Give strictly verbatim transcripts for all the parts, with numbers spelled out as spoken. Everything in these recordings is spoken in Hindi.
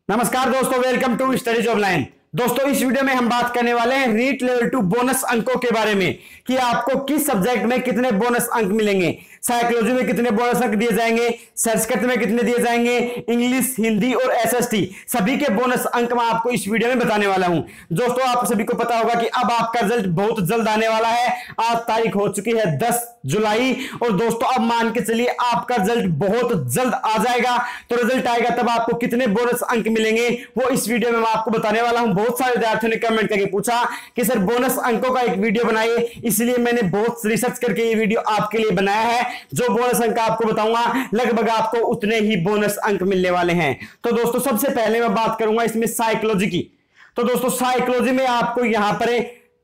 नमस्कार दोस्तों, वेलकम टू स्टडीज ऑनलाइन। दोस्तों इस वीडियो में हम बात करने वाले हैं रीट लेवल टू बोनस अंकों के बारे में कि आपको किस सब्जेक्ट में कितने बोनस अंक मिलेंगे। साइकोलॉजी में कितने बोनस अंक दिए जाएंगे, संस्कृत में कितने दिए जाएंगे, इंग्लिश, हिंदी और एसएसटी सभी के बोनस अंक मैं आपको इस वीडियो में बताने वाला हूं। दोस्तों आप सभी को पता होगा कि अब आपका रिजल्ट बहुत जल्द आने वाला है। आज तारीख हो चुकी है दस जुलाई और दोस्तों अब मान के चलिए आपका रिजल्ट बहुत जल्द आ जाएगा। तो रिजल्ट आएगा तब आपको कितने बोनस अंक मिलेंगे वो इस वीडियो में मैं आपको बताने वाला हूं। बहुत सारे विद्यार्थियों ने कमेंट करके पूछा कि सर बोनस अंकों का एक वीडियो बनाइए, इसलिए मैंने बहुत रिसर्च करके ये वीडियो आपके लिए बनाया है। जो बोनस अंक आपको बताऊंगा लगभग आपको उतने ही बोनस अंक मिलने वाले हैं। तो दोस्तों सबसे पहले मैं बात करूंगा इसमें साइकोलॉजी की। तो दोस्तों साइकोलॉजी में आपको यहां पर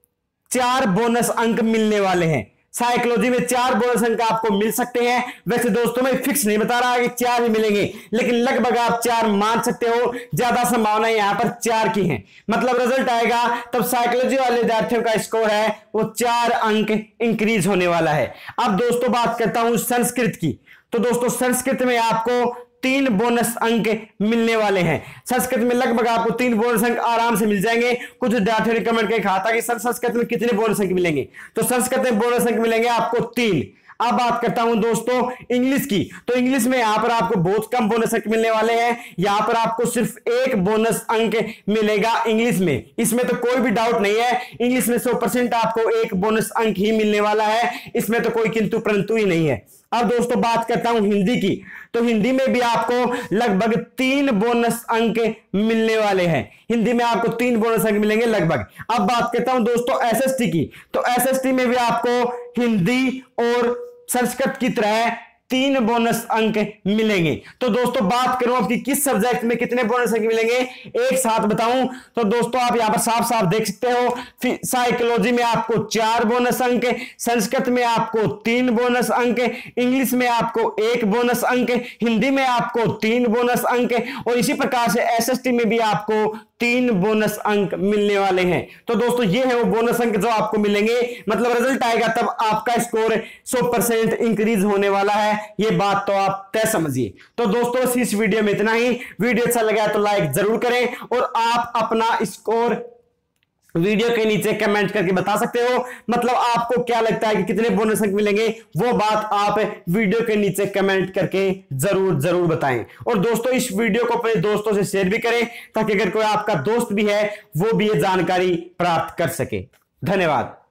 चार बोनस अंक मिलने वाले हैं। साइकोलॉजी में चार बोनस अंक आपको मिल सकते हैं। वैसे दोस्तों मैं फिक्स नहीं बता रहा कि चार ही मिलेंगे, लेकिन लगभग आप चार मान सकते हो। ज्यादा संभावना यहां पर चार की है। मतलब रिजल्ट आएगा तब साइकोलॉजी वाले विद्यार्थियों का स्कोर है वो चार अंक इंक्रीज होने वाला है। अब दोस्तों बात करता हूं संस्कृत की। तो दोस्तों संस्कृत में आपको तीन बोनस अंक मिलने वाले हैं। संस्कृत में लगभग आपको तीन बोनस अंक आराम से मिल जाएंगे। कुछ विद्यार्थियों ने कमेंट करके कहा था कि सर संस्कृत में कितने बोनस अंक मिलेंगे, तो संस्कृत में बोनस अंक मिलेंगे आपको तीन। अब बात करता हूं दोस्तों इंग्लिश की। तो इंग्लिश में यहां पर आपको बहुत कम बोनस अंक मिलने वाले हैं। यहां पर आपको सिर्फ एक बोनस अंक मिलेगा इंग्लिश में। इसमें तो कोई भी डाउट नहीं है, इंग्लिश में सौ परसेंट आपको एक बोनस अंक ही मिलने वाला है। इसमें तो कोई किंतु परंतु ही नहीं है। अब दोस्तों बात करता हूं हिंदी की। तो हिंदी में भी आपको लगभग तीन बोनस अंक मिलने वाले हैं। हिंदी में आपको तीन बोनस अंक मिलेंगे लगभग। अब बात करता हूं दोस्तों एसएसटी की। तो एसएसटी में भी आपको हिंदी और संस्कृत की तरह तीन बोनस अंक मिलेंगे। तो दोस्तों बात करूं आपकी किस सब्जेक्ट में कितने बोनस अंक मिलेंगे एक साथ बताऊं तो दोस्तों आप यहां पर साफ साफ देख सकते हो। साइकोलॉजी में आपको चार बोनस अंक, संस्कृत में आपको तीन बोनस अंक, इंग्लिश में आपको एक बोनस अंक, हिंदी में आपको तीन बोनस अंक और इसी प्रकार से एसएसटी में भी आपको तीन बोनस अंक मिलने वाले हैं। तो दोस्तों ये है वो बोनस अंक जो आपको मिलेंगे। मतलब रिजल्ट आएगा तब आपका स्कोर सौ परसेंट इंक्रीज होने वाला है। ये बात तो आप तय समझिए। तो दोस्तों इस वीडियो में इतना ही। वीडियो अच्छा लगा तो लाइक जरूर करें और आप अपना स्कोर वीडियो के नीचे कमेंट करके बता सकते हो। मतलब आपको क्या लगता है कि कितने बोनस अंक मिलेंगे वो बात आप वीडियो के नीचे कमेंट करके जरूर जरूर बताएं। और दोस्तों इस वीडियो को अपने दोस्तों से शेयर भी करें ताकि अगर कोई आपका दोस्त भी है वो भी ये जानकारी प्राप्त कर सके। धन्यवाद।